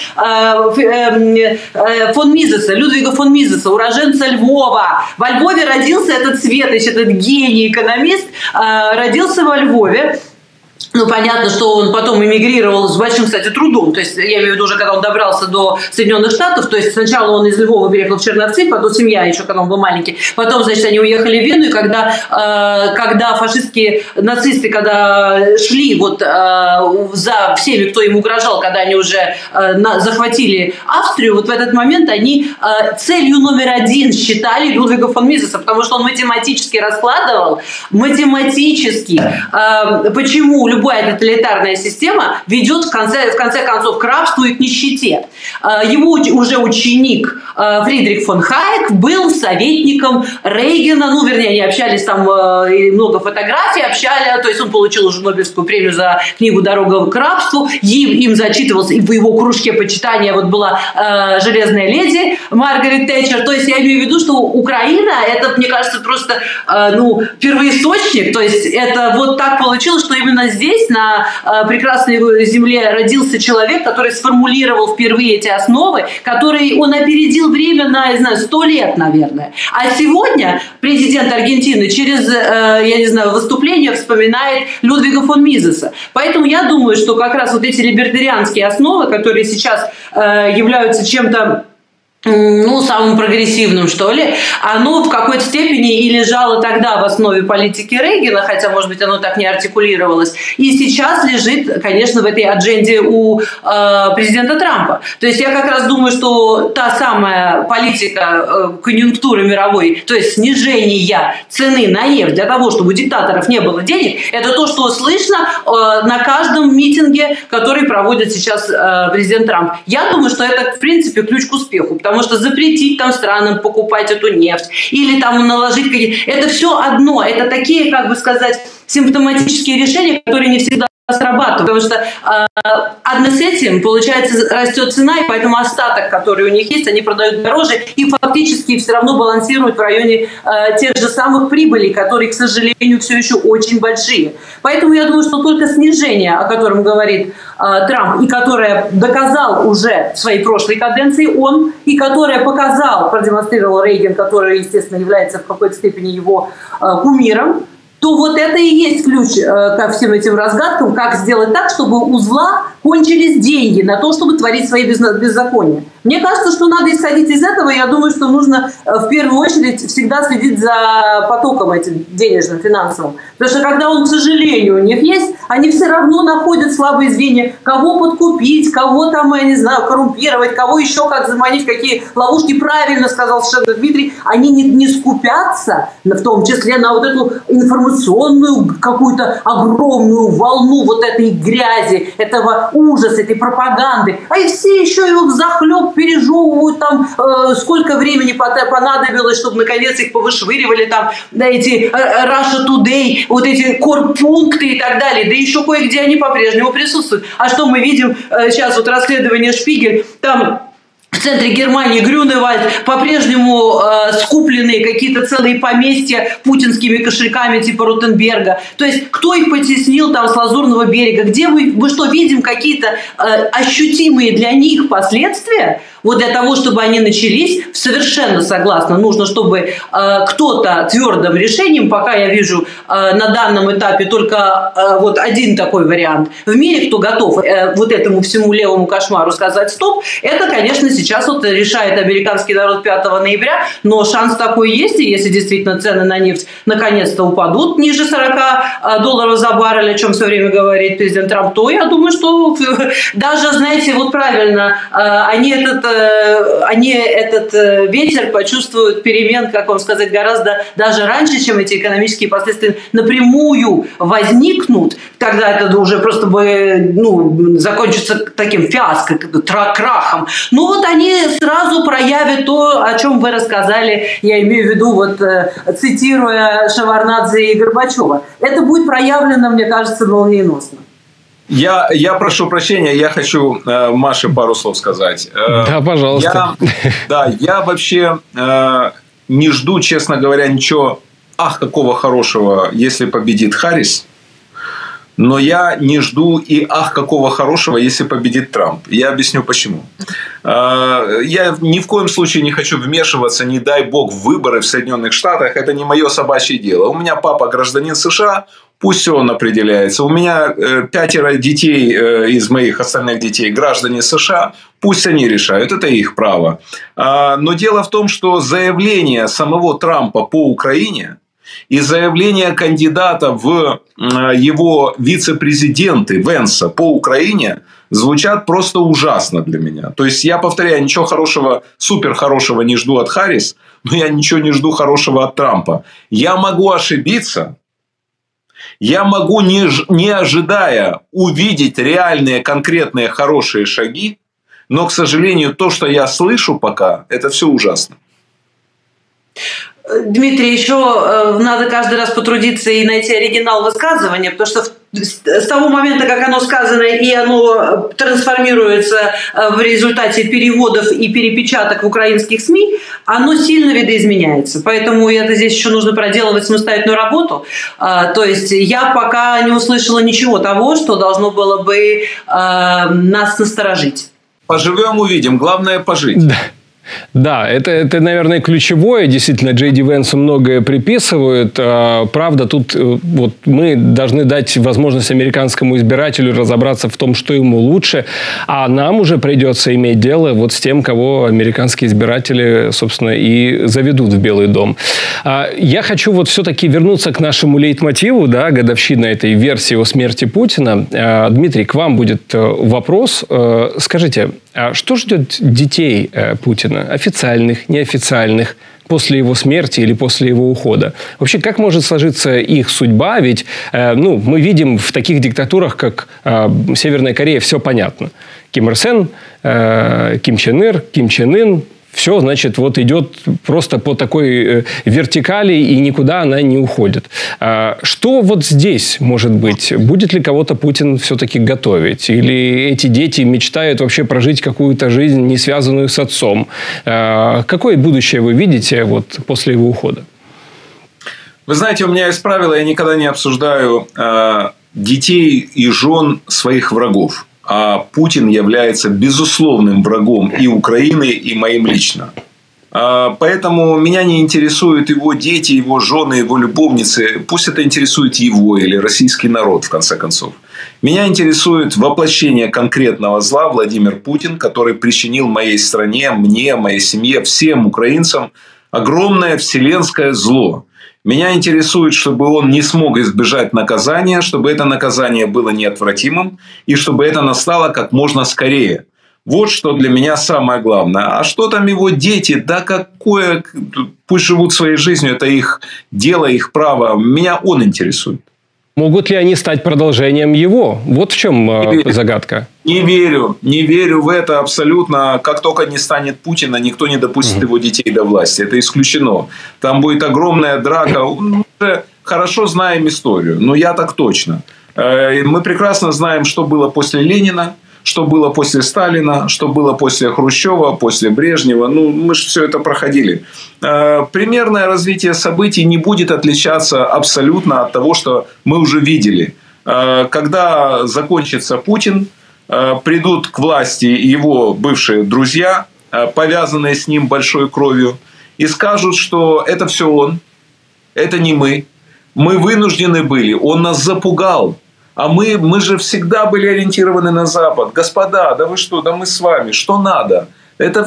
C: фон Мизеса, Людвига фон Мизеса, уроженца Львова. Во Львове родился этот Светоч, этот гений-экономист, родился во Львове. Ну, понятно, что он потом эмигрировал с большим, кстати, трудом. То есть, я имею в виду уже, когда он добрался до Соединенных Штатов. То есть, сначала он из Львова переехал в Черновцы, потом семья еще, когда он был маленький. Потом, значит, они уехали в Вену. И когда фашистские нацисты, когда шли вот за всеми, кто им угрожал, когда они уже захватили Австрию, вот в этот момент они целью номер 1 считали Людвига фон Мизеса, потому что он математически раскладывал, почему любая тоталитарная система ведет в конце концов к рабству и к нищете. Его уже ученик Фридрих фон Хайек был советником Рейгана, ну, вернее, они общались там, и много фотографий общали, то есть он получил уже Нобелевскую премию за книгу «Дорога к рабству», им зачитывался, и в его кружке почитания вот была «Железная леди» Маргарет Тэтчер. То есть я имею в виду, что Украина, это, мне кажется, просто первоисточник, то есть это вот так получилось, что именно здесь, на прекрасной земле, родился человек, который сформулировал впервые эти основы, которые он опередил время на, я знаю, 100 лет, наверное. А сегодня президент Аргентины через, я не знаю, выступление вспоминает Людвига фон Мизеса. Поэтому я думаю, что как раз вот эти либертарианские основы, которые сейчас являются чем-то, ну, самым прогрессивным, что ли, оно в какой-то степени и лежало тогда в основе политики Рейгана, хотя, может быть, оно так не артикулировалось, и сейчас лежит, конечно, в этой адженде у президента Трампа. То есть я как раз думаю, что та самая политика конъюнктуры мировой, то есть снижение цены на нефть для того, чтобы у диктаторов не было денег, это то, что слышно на каждом митинге, который проводит сейчас президент Трамп. Я думаю, что это, в принципе, ключ к успеху, потому что запретить там странам покупать эту нефть или там наложить какие-то... Это все одно. Это такие, как бы сказать, симптоматические решения, которые не всегда срабатывают. Потому что одно с этим, получается, растет цена, и поэтому остаток, который у них есть, они продают дороже и фактически все равно балансируют в районе тех же самых прибылей, которые, к сожалению, все еще очень большие. Поэтому я думаю, что только снижение, о котором говорит Трамп, и которое доказал уже в своей прошлой каденции он, и которое продемонстрировал Рейган, который, естественно, является в какой-то степени его кумиром, то вот это и есть ключ ко всем этим разгадкам, как сделать так, чтобы у зла кончились деньги на то, чтобы творить свои беззакония. Мне кажется, что надо исходить из этого. Я думаю, что нужно в первую очередь всегда следить за потоком этим денежным, финансовым. Потому что когда он, к сожалению, у них есть, они все равно находят слабые звенья. Кого подкупить, кого там, я не знаю, коррумпировать, кого еще как заманить, какие ловушки. Правильно сказал совершенно Дмитрий. Они не скупятся, в том числе на вот эту информационную какую-то огромную волну вот этой грязи, этого ужаса, этой пропаганды. А и все еще его взахлеб пережевывают, там, сколько времени понадобилось, чтобы наконец их повышвыривали, там, да, эти Russia Today, вот эти корпункты и так далее. Да еще кое-где они по-прежнему присутствуют. А что мы видим сейчас, вот расследование Шпигель, там в центре Германии Грюневальд по-прежнему скупленные какие-то целые поместья путинскими кошельками типа Ротенберга. То есть кто их потеснил там с Лазурного берега? Где мы что, видим какие-то ощутимые для них последствия? Вот для того, чтобы они начались, совершенно согласна, нужно, чтобы кто-то твердым решением, пока я вижу на данном этапе только вот один такой вариант в мире, кто готов вот этому всему левому кошмару сказать стоп, это, конечно, сейчас вот решает американский народ 5 ноября, но шанс такой есть, и если действительно цены на нефть наконец-то упадут ниже $40 за баррель, о чем все время говорит президент Трамп, то я думаю, что даже, знаете, вот правильно, они этот ветер почувствуют перемен, как вам сказать, гораздо даже раньше, чем эти экономические последствия напрямую возникнут, тогда это уже просто бы закончится таким фиаско, крахом. Но вот они сразу проявят то, о чем вы рассказали, я имею в виду, вот цитируя Шеварднадзе и Горбачева. Это будет проявлено, мне кажется, молниеносно.
B: Я прошу прощения, я хочу Маше пару слов сказать.
A: Да, пожалуйста.
B: Я вообще не жду, честно говоря, ничего, какого хорошего, если победит Харрис. Но я не жду и какого хорошего, если победит Трамп. Я объясню почему. Я ни в коем случае не хочу вмешиваться, не дай бог, в выборы в Соединенных Штатах. Это не мое собачье дело. У меня папа гражданин США, пусть он определяется. У меня 5 детей из моих остальных детей граждане США, пусть они решают. Это их право. Но дело в том, что заявление самого Трампа по Украине и заявление кандидата в его вице-президенты Венса по Украине звучат просто ужасно для меня. То есть, я повторяю, ничего хорошего, супер хорошего не жду от Харрис, но я ничего не жду хорошего от Трампа. Я могу ошибиться. Я могу, не ожидая, увидеть реальные, конкретные, хорошие шаги, но, к сожалению, то, что я слышу пока, это все ужасно.
C: Дмитрий, еще надо каждый раз потрудиться и найти оригинал высказывания, потому что с того момента, как оно сказано и оно трансформируется в результате переводов и перепечаток в украинских СМИ, оно сильно видоизменяется. Поэтому это здесь еще нужно проделывать самостоятельную работу. То есть я пока не услышала ничего того, что должно было бы нас насторожить.
B: Поживем, увидим. Главное пожить.
A: Да, это, наверное, ключевое. Действительно, Джей Ди Венсу многое приписывают. Правда, тут вот мы должны дать возможность американскому избирателю разобраться в том, что ему лучше. А нам уже придется иметь дело вот с тем, кого американские избиратели, собственно, и заведут в Белый дом. Я хочу вот все-таки вернуться к нашему лейтмотиву, да, годовщина этой версии о смерти Путина. Дмитрий, к вам будет вопрос. Скажите, а что ждет детей Путина? Официальных, неофициальных, после его смерти или после его ухода? Вообще, как может сложиться их судьба? Ведь мы видим в таких диктатурах, как Северная Корея, все понятно. Ким Ир Сен, Ким Чен Ир, Ким Чен Ын. Все, значит, вот идет просто по такой вертикали, и никуда она не уходит. Что вот здесь может быть? Будет ли кого-то Путин все-таки готовить? Или эти дети мечтают вообще прожить какую-то жизнь, не связанную с отцом? Какое будущее вы видите вот после его ухода?
B: Вы знаете, у меня есть правило, я никогда не обсуждаю детей и жен своих врагов. А Путин является безусловным врагом и Украины, и моим лично. Поэтому меня не интересуют его дети, его жены, его любовницы. Пусть это интересует его или российский народ, в конце концов. Меня интересует воплощение конкретного зла Владимир Путин, который причинил моей стране, мне, моей семье, всем украинцам огромное вселенское зло. Меня интересует, чтобы он не смог избежать наказания, чтобы это наказание было неотвратимым и чтобы это настало как можно скорее. Вот что для меня самое главное. А что там его дети? Да какое... Пусть живут своей жизнью. Это их дело, их право. Меня он интересует.
A: Могут ли они стать продолжением его? Вот в чем загадка.
B: Не верю в это абсолютно. Как только не станет Путина, никто не допустит его детей до власти. Это исключено. Там будет огромная драка. Мы хорошо знаем историю. Но я так точно. Мы прекрасно знаем, что было после Ленина, что было после Сталина, что было после Хрущева, после Брежнева. Мы же все это проходили. Примерное развитие событий не будет отличаться абсолютно от того, что мы уже видели. Когда закончится Путин, придут к власти его бывшие друзья, повязанные с ним большой кровью, и скажут, что это все он, это не мы. Мы вынуждены были, он нас запугал. А мы же всегда были ориентированы на Запад. Господа, да вы что, да мы с вами, что надо? Это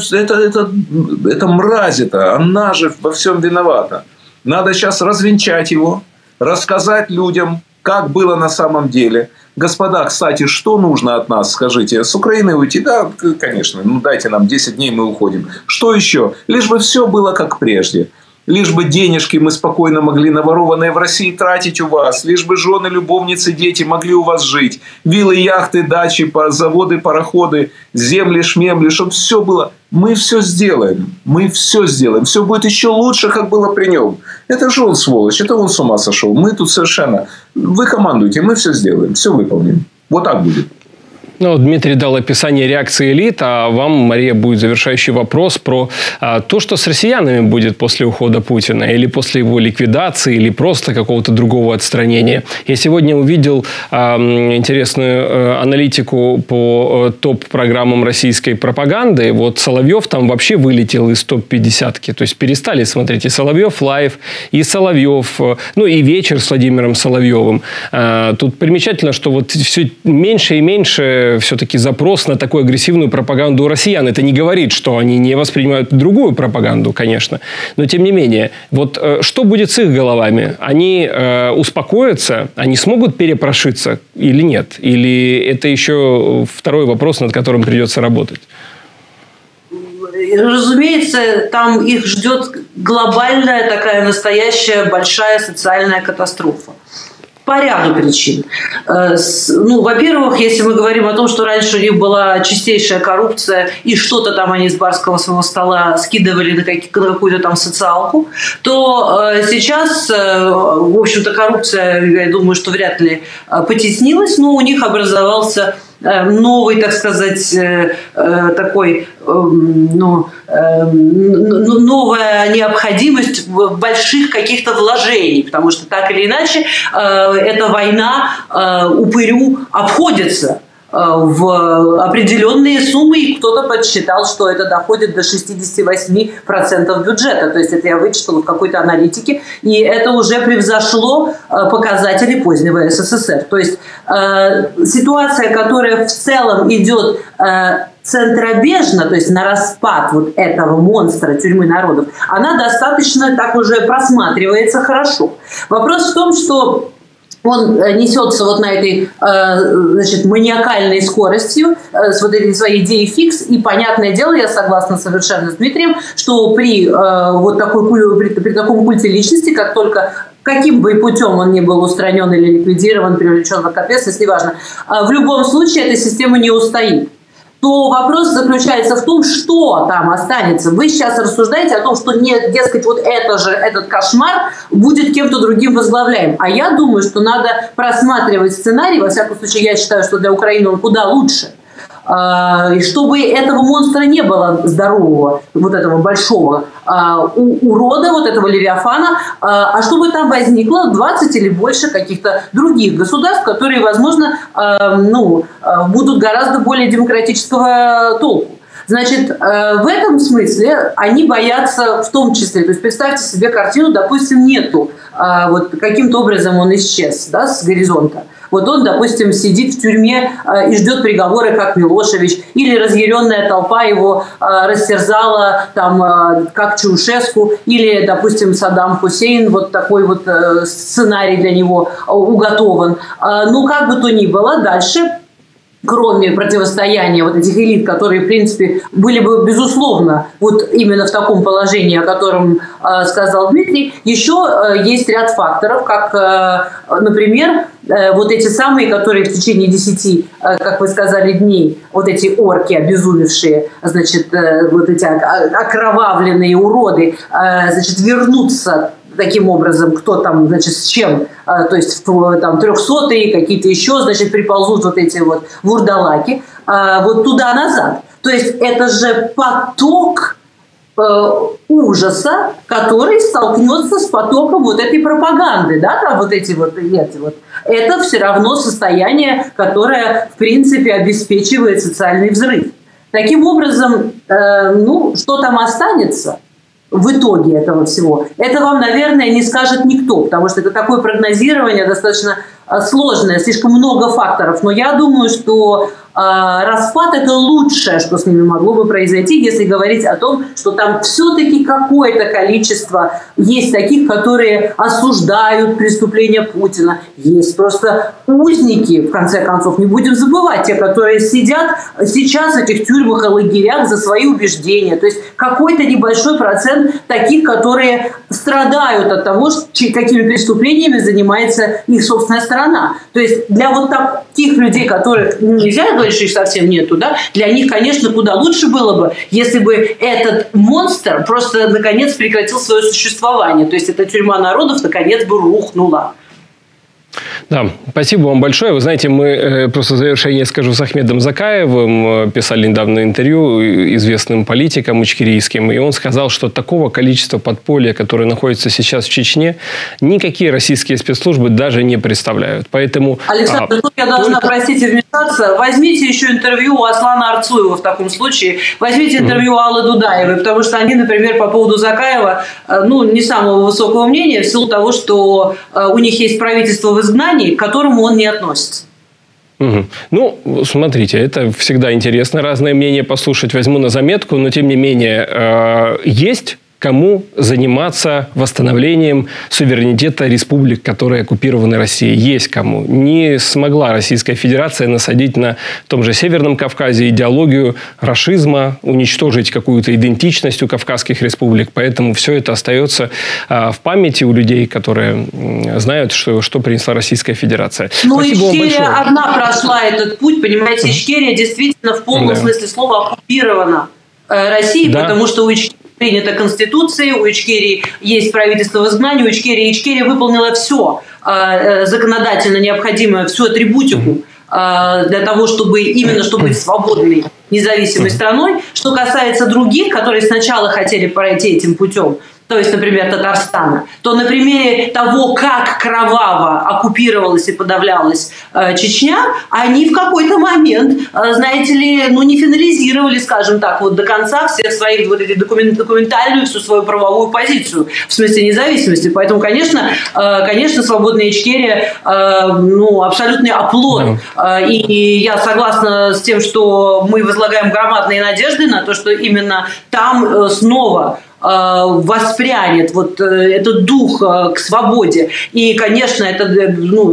B: мразь это, она же во всем виновата. Надо сейчас развенчать его, рассказать людям, как было на самом деле. Господа, кстати, что нужно от нас, скажите? С Украины уйти? Да, конечно, дайте нам 10 дней, мы уходим. Что еще? Лишь бы все было как прежде. Лишь бы денежки мы спокойно могли наворованные в России тратить у вас. Лишь бы жены, любовницы, дети могли у вас жить. Виллы, яхты, дачи, заводы, пароходы, земли, шмемли. Чтобы все было. Мы все сделаем. Мы все сделаем. Все будет еще лучше, как было при нем. Это же он сволочь. Это он с ума сошел. Мы тут совершенно... Вы командуете. Мы все сделаем. Все выполним. Вот так будет.
A: Дмитрий дал описание реакции элит, а вам, Мария, будет завершающий вопрос про то, что с россиянами будет после ухода Путина, или после его ликвидации, или просто какого-то другого отстранения. Я сегодня увидел интересную аналитику по топ-программам российской пропаганды. Вот Соловьев там вообще вылетел из топ-50-ки. То есть перестали смотреть и Соловьев лайв, и Соловьев, и вечер с Владимиром Соловьевым. Тут примечательно, что вот все меньше и меньше все-таки запрос на такую агрессивную пропаганду у россиян. Это не говорит, что они не воспринимают другую пропаганду, конечно. Но тем не менее, вот что будет с их головами? Они успокоятся? Они смогут перепрошиться или нет? Или это еще второй вопрос, над которым придется работать?
C: Разумеется, там их ждет глобальная такая настоящая большая социальная катастрофа. По ряду причин. Во-первых, если мы говорим о том, что раньше у них была чистейшая коррупция, и что-то там они с барского своего стола скидывали на какую-то там социалку, то сейчас, в общем-то, коррупция, я думаю, что вряд ли потеснилась, но у них образовался новый, так сказать, такой, новая необходимость больших каких-то вложений, потому что так или иначе эта война упырю обходится в определенные суммы, и кто-то подсчитал, что это доходит до 68% бюджета. То есть это я вычитала в какой-то аналитике, и это уже превзошло показатели позднего СССР. То есть ситуация, которая в целом идет центробежно, то есть на распад вот этого монстра тюрьмы народов, она достаточно так уже просматривается хорошо. Вопрос в том, что он несется вот на этой, маниакальной скоростью с вот этой своей идеей фикс. И, понятное дело, я согласна совершенно с Дмитрием, что при таком культе личности, как только каким бы путем он ни был устранен или ликвидирован, привлечен в ответственность, неважно, в любом случае эта система не устоит. То вопрос заключается в том, что там останется. Вы сейчас рассуждаете о том, что нет, дескать, вот этот кошмар будет кем-то другим возглавляем. А я думаю, что надо просматривать сценарий, во всяком случае, я считаю, что для Украины он куда лучше. И чтобы этого монстра не было здорового, вот этого большого урода, вот этого левиафана, а чтобы там возникло 20 или больше каких-то других государств, которые, возможно, будут гораздо более демократического толку. Значит, в этом смысле они боятся в том числе. То есть представьте себе картину, допустим, нету. Вот каким-то образом он исчез, да, с горизонта. Вот он, допустим, сидит в тюрьме и ждет приговора, как Милошевич, или разъяренная толпа его растерзала, там, как Чаушеску, или, допустим, Саддам Хусейн, вот такой вот сценарий для него уготован. Ну, как бы то ни было, дальше, кроме противостояния вот этих элит, которые, в принципе, были бы, безусловно, вот именно в таком положении, о котором сказал Дмитрий, еще есть ряд факторов, как, например, вот эти самые, которые в течение 10, как вы сказали, дней, вот эти орки обезумевшие, значит, вот эти окровавленные уроды, значит, вернутся таким образом, кто там, значит, с чем, то есть там 300-е, какие-то еще, значит, приползут вот эти вот вурдалаки, вот туда-назад. То есть это же поток ужаса, который столкнется с потоком вот этой пропаганды, да, там вот эти вот. Это все равно состояние, которое, в принципе, обеспечивает социальный взрыв. Таким образом, ну, что там останется в итоге этого всего, это вам, наверное, не скажет никто, потому что это такое прогнозирование достаточно сложное, слишком много факторов. Но я думаю, что распад – это лучшее, что с ними могло бы произойти, если говорить о том, что там все-таки какое-то количество есть таких, которые осуждают преступления Путина. Есть просто узники, в конце концов, не будем забывать, те, которые сидят сейчас в этих тюрьмах и лагерях за свои убеждения. То есть какой-то небольшой процент таких, которые страдают от того, какими преступлениями занимается их собственная страна. То есть для вот таких людей, которых нельзя говорить, что их совсем нету, да, для них, конечно, куда лучше было бы, если бы этот монстр просто, наконец, прекратил свое существование. То есть эта тюрьма народов, наконец, бы рухнула.
A: Да, спасибо вам большое. Вы знаете, мы просто в завершение скажу, с Ахмедом Закаевым писали недавно интервью известным политикам ичкерийским, и он сказал, что такого количества подполья, которое находится сейчас в Чечне, никакие российские спецслужбы даже не представляют. Поэтому,
C: Александр, тут я должна, простите, вмешаться. Возьмите еще интервью у Аслана Арцуева в таком случае. Возьмите интервью у Аллы Дудаевой, потому что они, например, по поводу Закаева, ну, не самого высокого мнения, в силу того, что у них есть правительство в изгнании, к которому он не относится.
A: Угу. Ну, смотрите, это всегда интересно, разные мнения послушать, возьму на заметку, но тем не менее есть кому заниматься восстановлением суверенитета республик, которые оккупированы Россией. Есть кому. Не смогла Российская Федерация насадить на том же Северном Кавказе идеологию рашизма, уничтожить какую-то идентичность у кавказских республик. Поэтому все это остается в памяти у людей, которые знают, что принесла Российская Федерация.
C: Ну, Ичкерия одна прошла этот путь, понимаете, Ичкерия действительно в полном смысле слова оккупирована Россией, потому что у Ичкерии принята Конституция, у Ичкерии есть правительство в изгнании, у Ичкерия выполнила все законодательно необходимое, всю атрибутику для того, чтобы именно чтобы быть свободной, независимой страной. Что касается других, которые сначала хотели пройти этим путем, то есть, например, Татарстана, то на примере того, как кроваво оккупировалась и подавлялась Чечня, они в какой-то момент, знаете ли, ну, не финализировали, скажем так, вот до конца всех своих вот эти документальную, всю свою правовую позицию в смысле независимости. Поэтому, конечно, свободная Ичкерия, ну, абсолютный оплот. И я согласна с тем, что мы возлагаем громадные надежды на то, что именно там снова воспрянет вот этот дух к свободе. И, конечно, это, ну,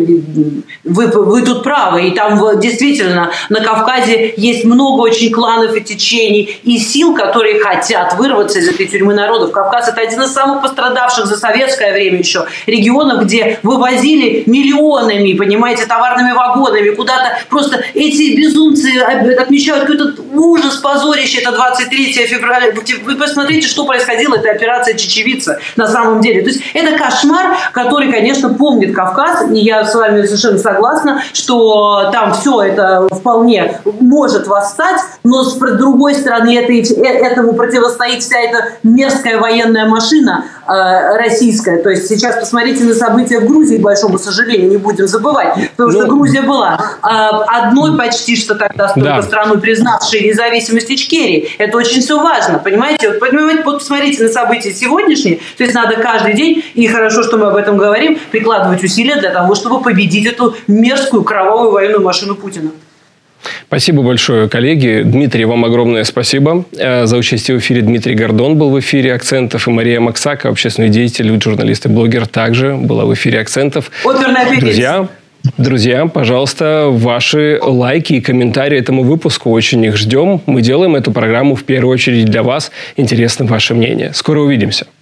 C: вы тут правы. И там действительно на Кавказе есть много очень кланов и течений, и сил, которые хотят вырваться из этой тюрьмы народов. Кавказ – это один из самых пострадавших за советское время еще регионов, где вывозили миллионами, понимаете, товарными вагонами куда-то. Просто эти безумцы отмечают какой-то ужас, позорище. Это 23 февраля. Вы посмотрите, что происходило происходило, это операция «Чечевица» на самом деле. То есть это кошмар, который, конечно, помнит Кавказ, и я с вами совершенно согласна, что там все это вполне может восстать, но с другой стороны этому противостоит вся эта мерзкая военная машина российская. То есть сейчас посмотрите на события в Грузии, к большому сожалению, не будем забывать, потому что Грузия была одной почти что тогда столько страной, признавшей независимость Ичкерии. Это очень все важно, понимаете? Вот посмотрите на события сегодняшние, то есть надо каждый день, и хорошо, что мы об этом говорим, прикладывать усилия для того, чтобы победить эту мерзкую кровавую военную машину Путина.
A: Спасибо большое, коллеги. Дмитрий, вам огромное спасибо за участие в эфире. Дмитрий Гордон был в эфире «Акцентов», и Мария Максака, общественный деятель, журналист и блогер, также была в эфире «Акцентов». Друзья, пожалуйста, ваши лайки и комментарии этому выпуску. Очень их ждем. Мы делаем эту программу в первую очередь для вас. Интересно ваше мнение. Скоро увидимся.